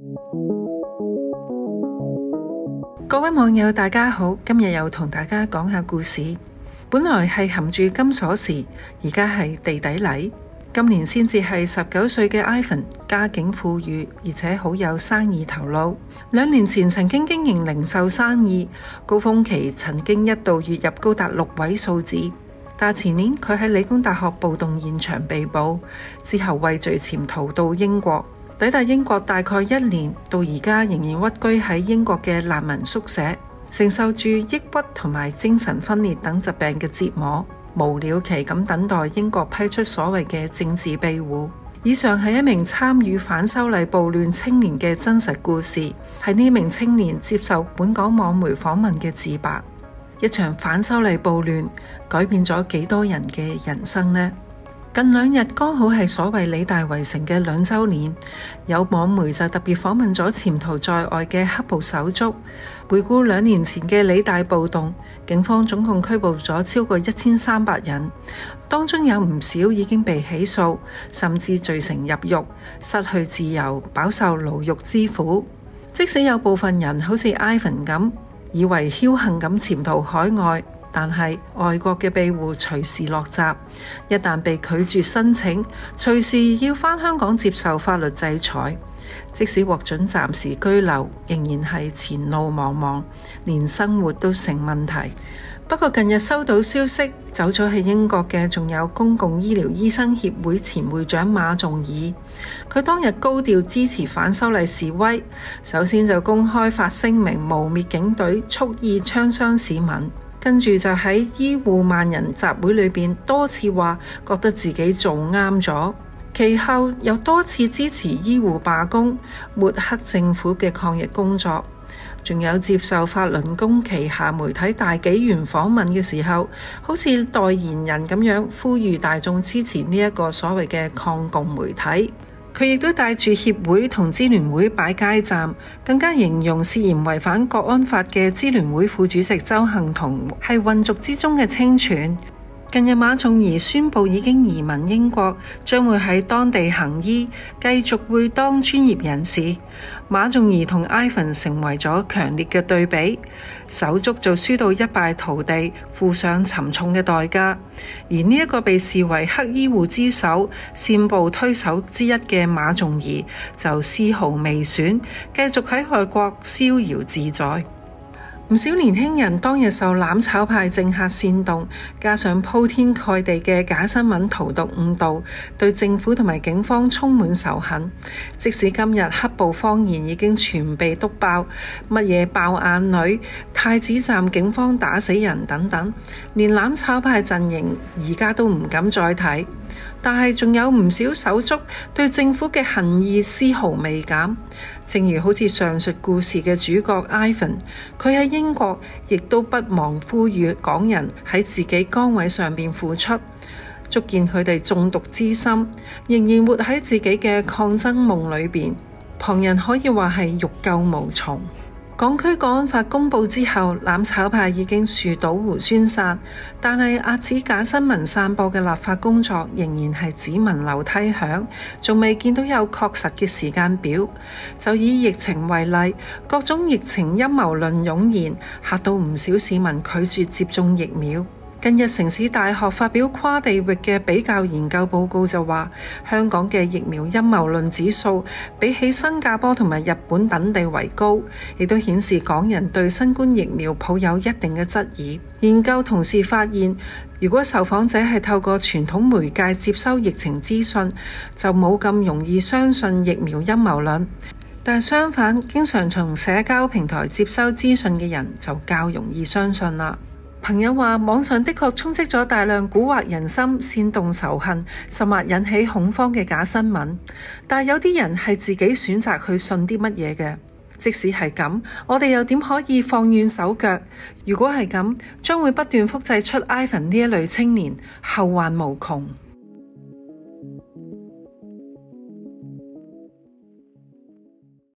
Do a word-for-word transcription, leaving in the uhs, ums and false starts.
各位網友大家好，今日又同大家講下故事。本來係含住金鎖匙，而家係地底泥。今年先至係十九歲嘅 Ivan， 家境富裕，而且好有生意頭腦。兩年前曾經經營零售生意，高峰期曾經一度月入高達六位數字。但前年佢喺理工大學暴動現場被捕，之後畏罪潛逃到英國。抵達英國大概一年，到而家仍然屈居喺英國嘅難民宿舍，承受住抑鬱同埋精神分裂等疾病嘅折磨，無了期咁等待英國批出所謂嘅政治庇護。以上係一名參與反修例暴亂青年嘅真實故事，係呢名青年接受本港網媒訪問嘅自白。一場反修例暴亂改變咗幾多人嘅人生呢？近兩日剛好係所謂理大圍城嘅兩週年，有網媒就特別訪問咗潛逃在外嘅黑暴手足。回顧兩年前嘅理大暴動，警方總共拘捕咗超過一千三百人，當中有唔少已經被起訴，甚至罪成入獄，失去自由，飽受牢獄之苦。即使有部分人好似 Ivan 咁，以為僥倖咁潛逃海外，但係外國嘅庇護隨時落閘，一旦被拒絕申請，隨時要返香港接受法律制裁。即使獲准暫時居留，仍然係前路茫茫，連生活都成問題。不過近日收到消息，走咗去英國嘅仲有公共醫療醫生協會前會長馬仲儀。佢當日高調支持反修例示威，首先就公開發聲明誣衊警隊蓄意槍傷市民，跟住就喺醫護萬人集會裏邊多次話覺得自己做啱咗，其後又多次支持醫護罷工，抹黑政府嘅抗疫工作。仲有接受法輪功旗下媒體大紀元訪問嘅時候，好似代言人咁樣呼籲大眾支持呢一個所謂嘅抗共媒體。佢亦都帶住協會同支聯會擺街站，更加形容涉嫌違反國安法嘅支聯會副主席周幸彤係混族之中嘅清泉。近日馬仲儀宣布已經移民英國，將會喺當地行醫，繼續會當專業人士。馬仲儀同 Ivan 成為咗強烈嘅對比，手足就輸到一敗塗地，付上沉重嘅代價。而呢一個被視為黑醫護之首、煽暴推手之一嘅馬仲儀就絲毫未損，繼續喺外國逍遙自在。唔少年輕人當日受攬炒派政客煽動，加上鋪天蓋地嘅假新聞荼毒誤導，對政府同埋警方充滿仇恨。即使今日黑暴謊言已經全被篤爆，乜嘢爆眼女、太子站警方打死人等等，連攬炒派陣營而家都唔敢再睇。但係仲有唔少手足對政府嘅恨意絲毫未減，正如好似上述故事嘅主角 Ivan， 佢喺英國亦都不忘呼籲港人喺自己崗位上邊付出，足見佢哋中毒之心，仍然活喺自己嘅抗爭夢裏邊，旁人可以話係欲救無從。港區國安法公布之後，攬炒派已經樹倒猢猻散，但係遏止假新聞散播嘅立法工作仍然係只聞樓梯響，仲未見到有確實嘅時間表。就以疫情為例，各種疫情陰謀論湧現，嚇到唔少市民拒絕接種疫苗。近日城市大學發表跨地域嘅比較研究報告就話，香港嘅疫苗陰謀論指數比起新加坡同埋日本等地為高，亦都顯示港人對新冠疫苗抱有一定嘅質疑。研究同時發現，如果受訪者係透過傳統媒介接收疫情資訊，就冇咁容易相信疫苗陰謀論。但相反，經常從社交平台接收資訊嘅人就較容易相信啦。朋友話，網上的確充斥咗大量蠱惑人心、煽動仇恨，甚或引起恐慌嘅假新聞。但有啲人係自己選擇去信啲乜嘢嘅。即使係咁，我哋又點可以放軟手腳？如果係咁，將會不斷複製出 Ivan 呢一類青年，後患無窮。